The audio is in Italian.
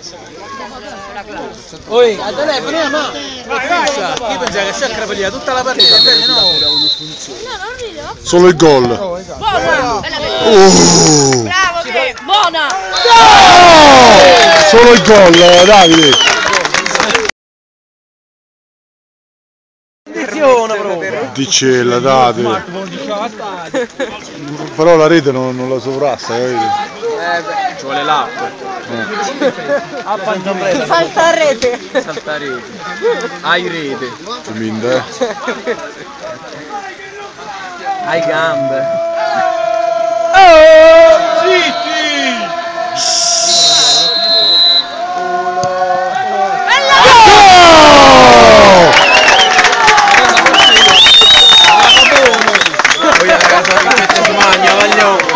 Oi, a telefono, no? Io pensavo che si accrepaglia tutta la partita, invece no. Solo il gol. Buona! Bravo, che buona! Solo il gol, Davide. Dice la date. Però la rete non la sovrasta, capito? Ci vuole l'acqua. Salta rete! Salta rete. Hai rete. Minda, Hai gambe. Voglio la casa che si magna, voglio.